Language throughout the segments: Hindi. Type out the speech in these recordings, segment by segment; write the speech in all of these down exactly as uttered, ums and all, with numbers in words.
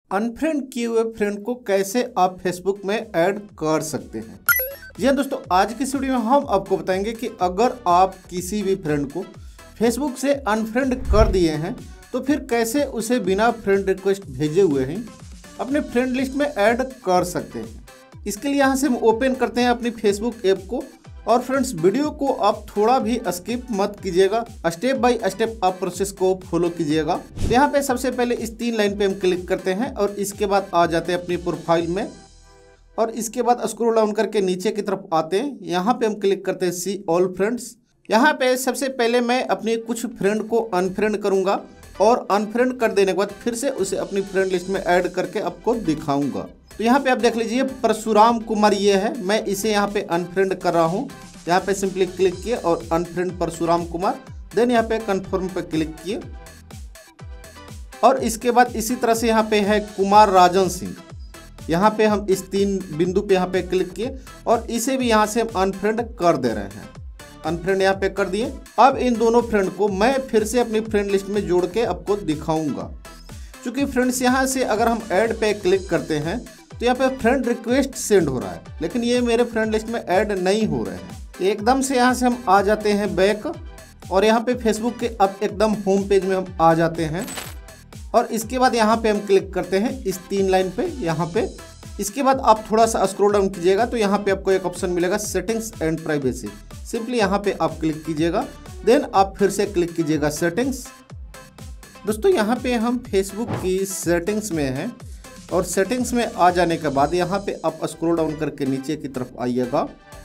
अनफ्रेंड किए हुए फ्रेंड को कैसे आप फेसबुक में ऐड कर सकते हैं। जी हाँ दोस्तों, आज की इस वीडियो में हम आपको बताएंगे कि अगर आप किसी भी फ्रेंड को फेसबुक से अनफ्रेंड कर दिए हैं तो फिर कैसे उसे बिना फ्रेंड रिक्वेस्ट भेजे हुए ही अपने फ्रेंड लिस्ट में ऐड कर सकते हैं। इसके लिए यहाँ से हम ओपन करते हैं अपनी फेसबुक ऐप को। और फ्रेंड्स, वीडियो को आप थोड़ा भी स्किप मत कीजिएगा, स्टेप बाय स्टेप आप प्रोसेस को फॉलो कीजिएगा। तो यहाँ पे सबसे पहले इस तीन लाइन पे हम क्लिक करते हैं और इसके बाद आ जाते हैं अपनी प्रोफाइल में। और इसके बाद स्क्रॉल डाउन करके नीचे की तरफ आते हैं, यहाँ पे हम क्लिक करते हैं सी ऑल फ्रेंड्स। यहाँ पे सबसे पहले मैं अपने कुछ फ्रेंड को अनफ्रेंड करूँगा और अनफ्रेंड कर देने के बाद फिर से उसे अपनी फ्रेंड लिस्ट में ऐड करके आपको दिखाऊंगा। तो यहाँ पे आप देख लीजिए, परशुराम कुमार ये है, मैं इसे यहाँ पे अनफ्रेंड कर रहा हूँ। यहाँ पे सिंपली क्लिक किए और अनफ्रेंड परशुराम कुमार, देन यहाँ पे कंफर्म पे क्लिक किए। और इसके बाद इसी तरह से यहाँ पे है कुमार राजन सिंह, यहाँ पे हम इस तीन बिंदु पे यहाँ पे क्लिक किए और इसे भी यहाँ से हम अनफ्रेंड कर दे रहे हैं। अनफ्रेंड यहाँ पे कर दिए। अब इन दोनों फ्रेंड को मैं फिर से अपनी फ्रेंड लिस्ट में जोड़ के आपको दिखाऊंगा। क्योंकि फ्रेंड्स, यहाँ से अगर हम ऐड पे क्लिक करते हैं तो यहाँ पे फ्रेंड रिक्वेस्ट सेंड हो रहा है, लेकिन ये मेरे फ्रेंड लिस्ट में ऐड नहीं हो रहे हैं। एकदम से यहाँ से हम आ जाते हैं बैक और यहाँ पे फेसबुक के अब एकदम होम पेज में हम आ जाते हैं। और इसके बाद यहाँ पे हम क्लिक करते हैं इस तीन लाइन पे यहाँ पे। इसके बाद आप थोड़ा सा स्क्रॉल डाउन कीजिएगा तो यहाँ पे आपको एक ऑप्शन मिलेगा सेटिंग्स एंड प्राइवेसी। सिंपली यहाँ पे आप क्लिक कीजिएगा, देन आप फिर से क्लिक कीजिएगा सेटिंग्स। दोस्तों, यहाँ पे हम फेसबुक की सेटिंग्स में हैं और सेटिंग्स में आ जाने के बाद यहाँ पे आप स्क्रॉल डाउन करके नीचे की तरफ आइएगा।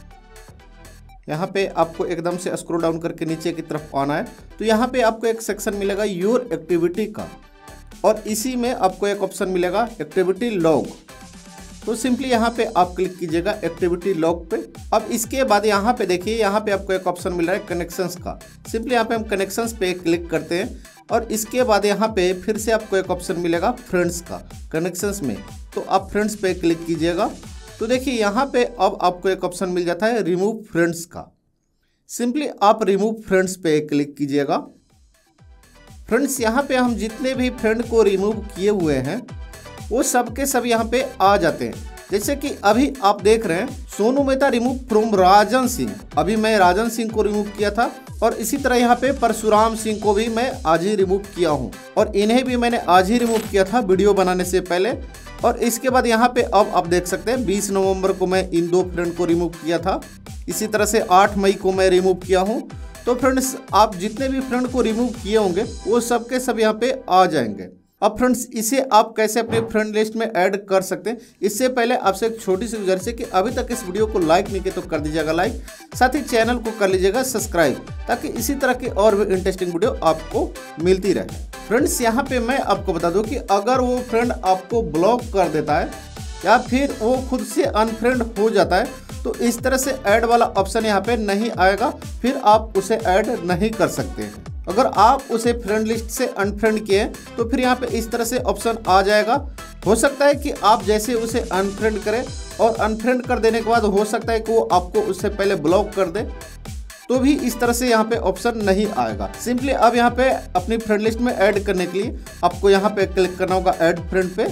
यहाँ पे आपको एकदम से स्क्रॉल डाउन करके नीचे की तरफ आना है तो यहाँ पे आपको एक सेक्शन मिलेगा योर एक्टिविटी का, और इसी में आपको एक ऑप्शन मिलेगा एक्टिविटी लॉग। तो सिंपली यहाँ पे आप क्लिक कीजिएगा एक्टिविटी लॉग पे। अब इसके बाद यहाँ पे देखिए, यहाँ पे आपको एक ऑप्शन मिल रहा है कनेक्शंस का। सिंपली यहाँ पे हम कनेक्शंस पे क्लिक करते हैं और इसके बाद यहाँ पे फिर से आपको एक ऑप्शन मिलेगा फ्रेंड्स का कनेक्शंस में, तो आप फ्रेंड्स पे क्लिक कीजिएगा। तो देखिए यहाँ पे अब आपको एक ऑप्शन मिल जाता है रिमूव फ्रेंड्स का। सिंपली आप रिमूव फ्रेंड्स पे क्लिक कीजिएगा। फ्रेंड्स, यहाँ पे हम जितने भी फ्रेंड को रिमूव किए हुए हैं वो सब के सब यहाँ पे आ जाते हैं। जैसे कि अभी आप देख रहे हैं सोनू मेहता रिमूव फ्रॉम राजन सिंह, अभी मैं राजन सिंह को रिमूव किया था। और इसी तरह यहाँ पे परशुराम सिंह को भी मैं आज ही रिमूव किया हूँ और इन्हें भी मैंने आज ही रिमूव किया था वीडियो बनाने से पहले। और इसके बाद यहाँ पे अब आप देख सकते हैं बीस नवंबर को मैं इन दो फ्रेंड को रिमूव किया था। इसी तरह से आठ मई को मैं रिमूव किया हूँ। तो फ्रेंड्स, आप जितने भी फ्रेंड को रिमूव किए होंगे वो सब के सब यहाँ पे आ जाएंगे। अब फ्रेंड्स, इसे आप कैसे अपने फ्रेंड लिस्ट में ऐड कर सकते हैं, इससे पहले आपसे एक छोटी सी गुजारिश है कि अभी तक इस वीडियो को लाइक नहीं किया तो कर दीजिएगा लाइक, साथ ही चैनल को कर लीजिएगा सब्सक्राइब, ताकि इसी तरह की और भी इंटरेस्टिंग वीडियो आपको मिलती रहे। फ्रेंड्स, यहाँ पे मैं आपको बता दूं कि अगर वो फ्रेंड आपको ब्लॉक कर देता है या फिर वो खुद से अनफ्रेंड हो जाता है तो इस तरह से ऐड वाला ऑप्शन यहाँ पे नहीं आएगा, फिर आप उसे ऐड नहीं कर सकते हैं। अगर आप उसे फ्रेंड लिस्ट से अनफ्रेंड किए तो फिर यहाँ पे इस तरह से ऑप्शन आ जाएगा। हो सकता है कि आप जैसे उसे अनफ्रेंड करें और अनफ्रेंड कर देने के बाद हो सकता है कि वो आपको उससे पहले ब्लॉक कर दे, तो भी इस तरह से यहाँ पे ऑप्शन नहीं आएगा। सिंपली अब यहाँ पे अपनी फ्रेंड लिस्ट में ऐड करने के लिए आपको यहाँ पे क्लिक करना होगा ऐड फ्रेंड पे।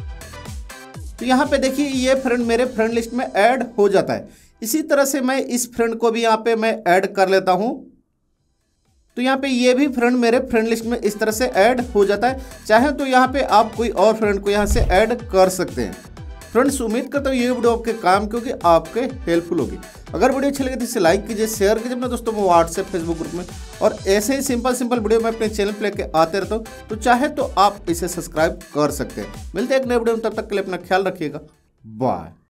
तो यहाँ पे देखिए, ये फ्रेंड मेरे फ्रेंड लिस्ट में ऐड हो जाता है। इसी तरह से मैं इस फ्रेंड को भी यहाँ पे मैं ऐड कर लेता हूँ, तो यहाँ पे ये भी फ्रेंड मेरे फ्रेंड लिस्ट में इस तरह से ऐड हो जाता है। चाहे तो यहाँ पे आप कोई और फ्रेंड को यहाँ से ऐड कर सकते हैं। फ्रेंड्स, उम्मीद करता हूँ ये वीडियो आपके काम क्योंकि आपके हेल्पफुल होगी। अगर वीडियो अच्छी लगे तो इसे लाइक कीजिए, शेयर कीजिए अपने दोस्तों में व्हाट्सएप फेसबुक ग्रुप में। और ऐसे ही सिंपल सिंपल वीडियो मैं अपने चैनल पर लेके आते रहता हूँ, तो चाहे तो आप इसे सब्सक्राइब कर सकते हैं। मिलते हैं एक नए वीडियो में, तब तक के लिए अपना ख्याल रखिएगा। बाय।